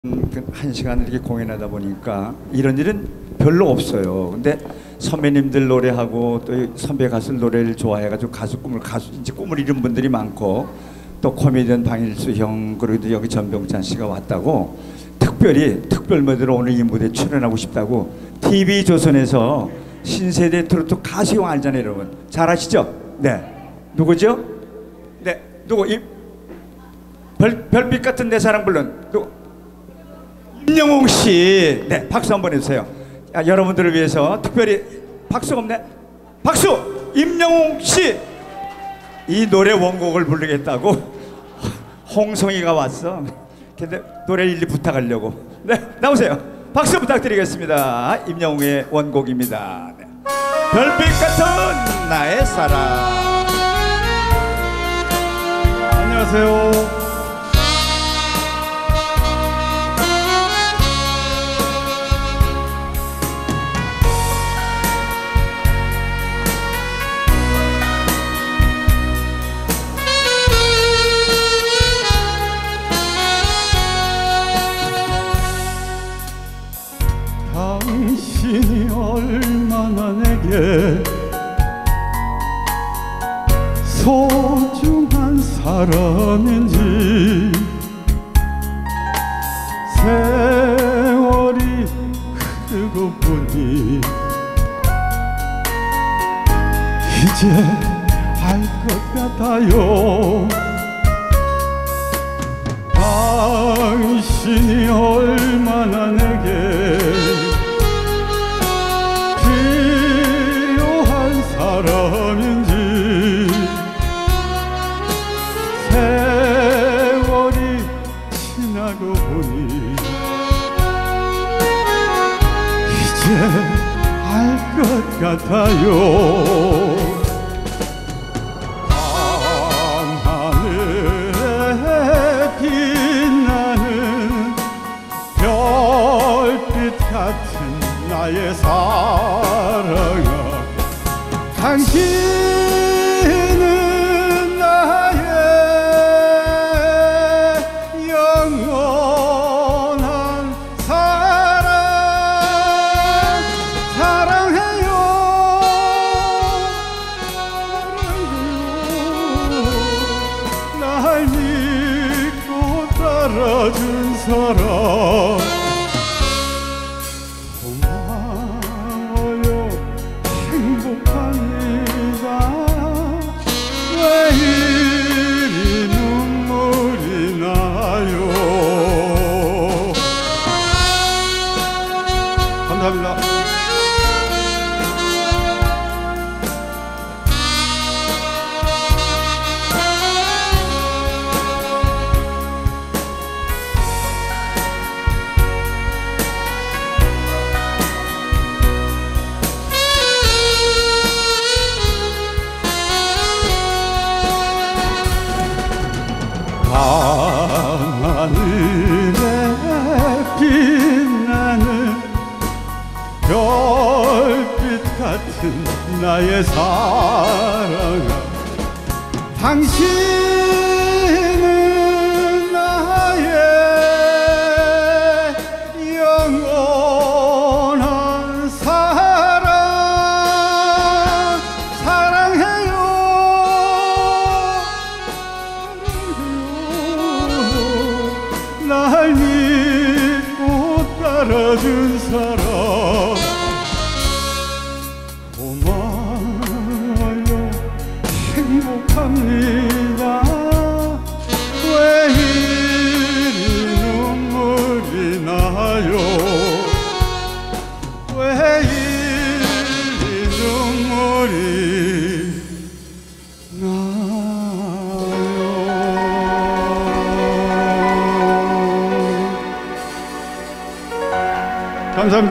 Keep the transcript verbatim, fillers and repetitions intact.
한 시간 이렇게 공연하다 보니까 이런 일은 별로 없어요. 근데 선배님들 노래하고 또 선배 가수 노래를 좋아해가지고 가수 꿈을 가수 이제 꿈을 이룬 분들이 많고 또 코미디언 방일수 형 그리고 여기 전병찬 씨가 왔다고 특별히 특별 무대로 오늘 이 무대에 출연하고 싶다고 티비 조선에서 신세대 트로트 가수 형 알잖아요, 여러분. 잘 아시죠? 네. 누구죠? 네. 누구? 이 별, 별빛 같은 내 사랑 불른 누구? 임영웅 씨. 네, 박수 한번 해주세요. 야, 여러분들을 위해서 특별히 박수 없네? 박수! 임영웅 씨! 이 노래 원곡을 부르겠다고 홍성이가 왔어. 근데 노래 일리 부탁하려고. 네, 나오세요. 박수 부탁드리겠습니다. 임영웅의 원곡입니다. 네. 별빛 같은 나의 사랑. 안녕하세요. 당신이 얼마나 내게 소중한 사람인지 세월이 흐르고 보니 이제 알 것 같아요. 당신이 얼마나 내게 필요한 사람인지 세월이 지나고 보니 이제 알 것 같아요. 같은 나의 사랑아, 당신은 나의 영원한 사랑. 사랑해요, 사랑해요. 날 믿고 따라준 사람 고마워요. 행복합니다. 왜 이리 눈물이 나요. 감사합니다. 하늘에 빛나는 별빛 같은 나의 사랑아, 당신은 나의 영원한 사랑. 사랑해요, 날 믿고 따라준 사람 고마워요. 행복합니다. 왜 이리 눈물이 나요. 왜 이리 눈물이 나요. 감사합니다.